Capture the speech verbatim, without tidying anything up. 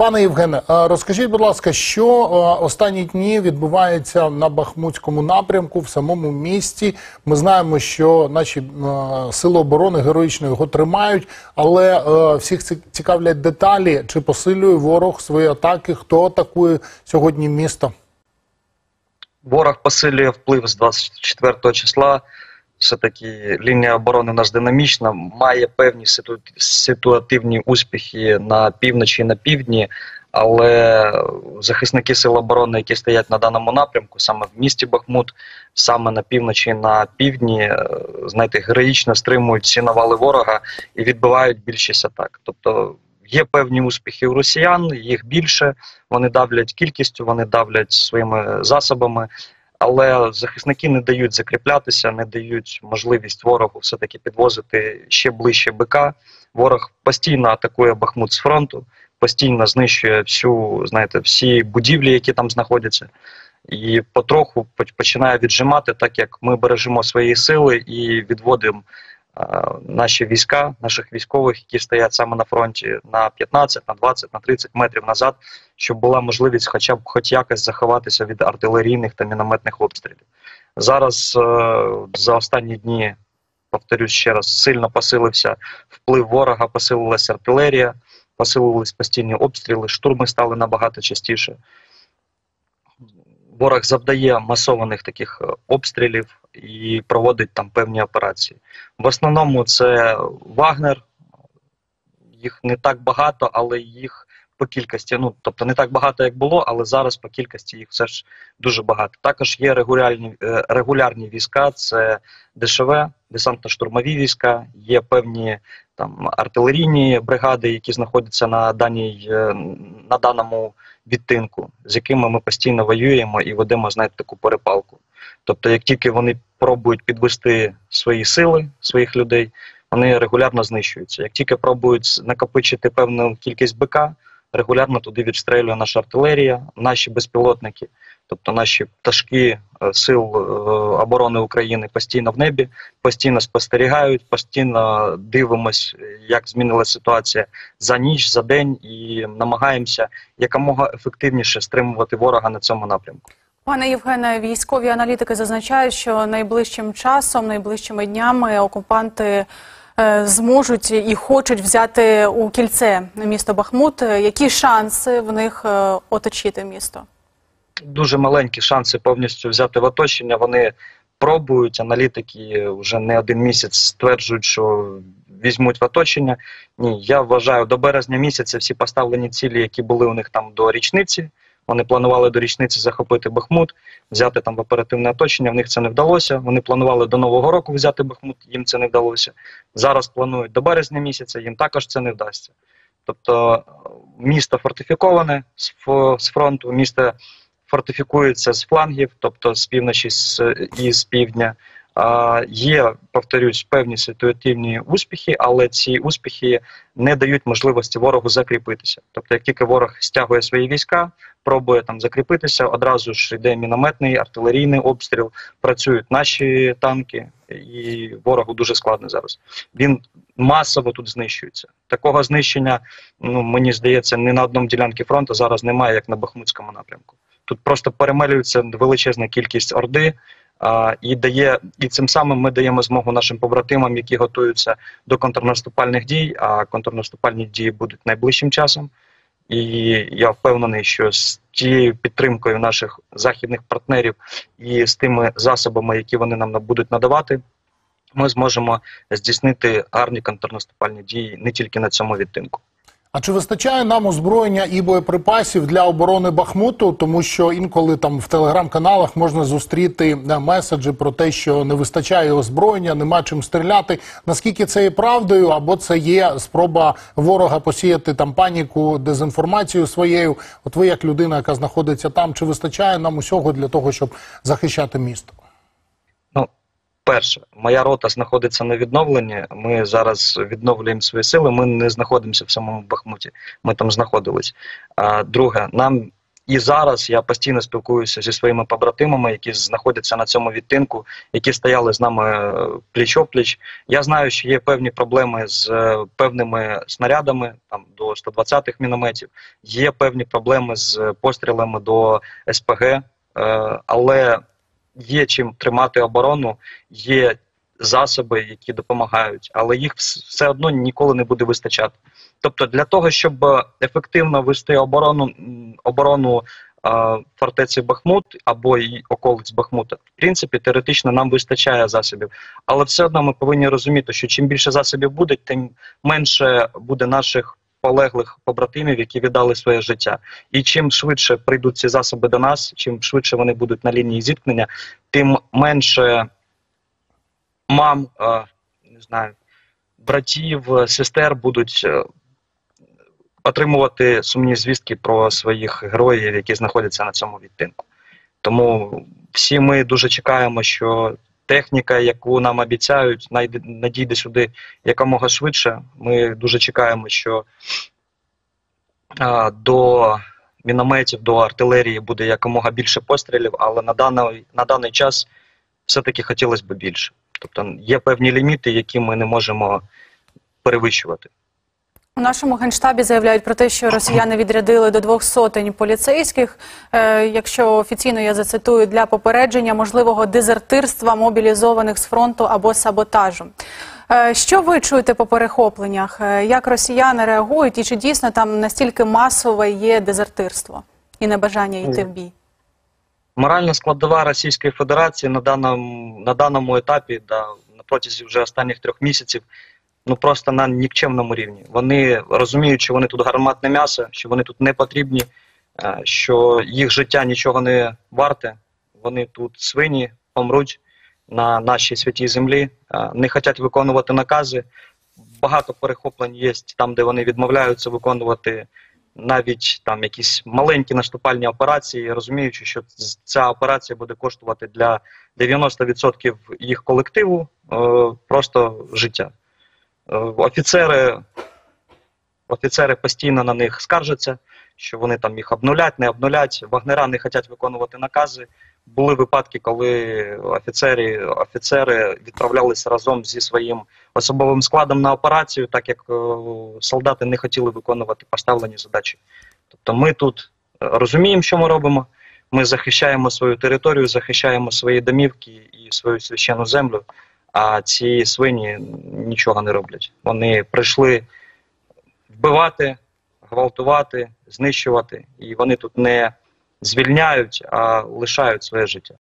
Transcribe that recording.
Пане Євгене, розкажіть, будь ласка, що останні дні відбувається на Бахмутському напрямку, в самому місті? Ми знаємо, що наші сили оборони героїчно його тримають, але всіх цікавлять деталі, чи посилює ворог свої атаки, хто атакує сьогодні місто? Ворог посилює вплив з двадцять четвертого числа. Все-таки лінія оборони у нас динамічна, має певні ситу... ситуативні успіхи на півночі і на півдні, але захисники сил оборони, які стоять на даному напрямку, саме в місті Бахмут, саме на півночі і на півдні, знаєте, героїчно стримують всі навали ворога і відбивають більшість атак. Тобто є певні успіхи у росіян, їх більше, вони давлять кількістю, вони давлять своїми засобами. Але захисники не дають закріплятися, не дають можливість ворогу все-таки підвозити ще ближче БК. Ворог постійно атакує Бахмут з фронту, постійно знищує всю, знаєте, всі будівлі, які там знаходяться. І потроху починає віджимати, так як ми бережемо свої сили і відводимо а, наші війська, наших військових, які стоять саме на фронті, на п'ятнадцять, на двадцять, на тридцять метрів назад, щоб була можливість хоча б хоч якось заховатися від артилерійних та мінометних обстрілів. Зараз е за останні дні, повторюсь ще раз, сильно посилився вплив ворога, посилилася артилерія, посилились постійні обстріли, штурми стали набагато частіше. Ворог завдає масованих таких обстрілів і проводить там певні операції. В основному це Вагнер, їх не так багато, але їх по кількості, ну, тобто не так багато, як було, але зараз по кількості їх все ж дуже багато. Також є регулярні, регулярні війська, це ДШВ, десантно-штурмові війська, є певні там артилерійні бригади, які знаходяться на, даній, на даному відтинку, з якими ми постійно воюємо і ведемо, знаєте, таку перепалку. Тобто, як тільки вони пробують підвести свої сили, своїх людей, вони регулярно знищуються. Як тільки пробують накопичити певну кількість БК, регулярно туди відстрелює наша артилерія, наші безпілотники, тобто наші пташки сил оборони України постійно в небі, постійно спостерігають, постійно дивимось, як змінилася ситуація за ніч, за день, і намагаємося якомога ефективніше стримувати ворога на цьому напрямку. Пане Євгене, військові аналітики зазначають, що найближчим часом, найближчими днями окупанти зможуть і хочуть взяти у кільце місто Бахмут. Які шанси в них оточити місто? Дуже маленькі шанси повністю взяти в оточення. Вони пробують, аналітики вже не один місяць стверджують, що візьмуть в оточення. Ні, я вважаю, до березня місяця всі поставлені цілі, які були у них там до річниці, вони планували до річниці захопити Бахмут, взяти там в оперативне оточення, в них це не вдалося. Вони планували до Нового року взяти Бахмут, їм це не вдалося. Зараз планують до березня місяця, їм також це не вдасться. Тобто місто фортифіковане з фронту, місто фортифікується з флангів, тобто з півночі і з півдня. А, є, повторюсь, певні ситуативні успіхи, але ці успіхи не дають можливості ворогу закріпитися. Тобто, як тільки ворог стягує свої війська, пробує там закріпитися, одразу ж йде мінометний, артилерійний обстріл, працюють наші танки, і ворогу дуже складно зараз. Він масово тут знищується. Такого знищення, ну, мені здається, ні на одному ділянці фронту зараз немає, як на Бахмутському напрямку. Тут просто перемелюється величезна кількість орди, а, і, дає, і цим самим ми даємо змогу нашим побратимам, які готуються до контрнаступальних дій, а контрнаступальні дії будуть найближчим часом. І я впевнений, що з тією підтримкою наших західних партнерів і з тими засобами, які вони нам будуть надавати, ми зможемо здійснити гарні контрнаступальні дії не тільки на цьому відтинку. А чи вистачає нам озброєння і боєприпасів для оборони Бахмуту? Тому що інколи там в телеграм-каналах можна зустріти меседжі про те, що не вистачає озброєння, нема чим стріляти. Наскільки це є правдою, або це є спроба ворога посіяти там паніку, дезінформацію своєю? От ви, як людина, яка знаходиться там, чи вистачає нам усього для того, щоб захищати місто? Ну, перше, моя рота знаходиться на відновленні, ми зараз відновлюємо свої сили, ми не знаходимося в самому Бахмуті, ми там знаходились. А друге, нам І зараз я постійно спілкуюся зі своїми побратимами, які знаходяться на цьому відтинку, які стояли з нами пліч-опліч. Я знаю, що є певні проблеми з е, певними снарядами, там до сто двадцятих мінометів, є певні проблеми з пострілами до ес пе ге, е, але є чим тримати оборону, є засоби, які допомагають, але їх вс- все одно ніколи не буде вистачати. Тобто для того, щоб ефективно вести оборону, м, оборону е, фортеці Бахмут або й околиць Бахмута, в принципі, теоретично нам вистачає засобів. Але все одно ми повинні розуміти, що чим більше засобів буде, тим менше буде наших полеглих побратимів, які віддали своє життя. І чим швидше прийдуть ці засоби до нас, чим швидше вони будуть на лінії зіткнення, тим менше мам, е, не знаю, братів, сестер будуть е, отримувати сумні звістки про своїх героїв, які знаходяться на цьому відтинку. Тому всі ми дуже чекаємо, що техніка, яку нам обіцяють, найде- надійде сюди якомога швидше. Ми дуже чекаємо, що а, до мінометів, до артилерії буде якомога більше пострілів, але на даний, на даний час все-таки хотілося б більше. Тобто є певні ліміти, які ми не можемо перевищувати. У нашому генштабі заявляють про те, що росіяни відрядили до двох сотень поліцейських, е, якщо офіційно я зацитую, для попередження можливого дезертирства мобілізованих з фронту або саботажу. Е, що ви чуєте по перехопленнях? Е, як росіяни реагують і чи дійсно там настільки масове є дезертирство і небажання йти в бій? Моральна складова Російської Федерації на даному, на даному етапі, да, на протязі вже останніх трьох місяців, ну просто на нікчемному рівні. Вони розуміють, що вони тут гарматне м'ясо, що вони тут не потрібні, е, що їх життя нічого не варте. Вони тут свині, помруть на нашій святій землі, е, не хочуть виконувати накази. Багато перехоплень є там, де вони відмовляються виконувати навіть там якісь маленькі наступальні операції, розуміючи, що ц- ця операція буде коштувати для дев'яноста відсотків їх колективу е, просто життя. Е, Офіцери, офіцери постійно на них скаржаться, що вони там їх обнулять, не обнулять. Вагнера не хочуть виконувати накази. Були випадки, коли офіцери, офіцери відправлялися разом зі своїм особовим складом на операцію, так як е, солдати не хотіли виконувати поставлені задачі. Тобто ми тут е, розуміємо, що ми робимо. Ми захищаємо свою територію, захищаємо свої домівки і свою священну землю, а ці свині нічого не роблять. Вони прийшли вбивати, гвалтувати, знищувати, і вони тут не звільняють, а лишають своє життя.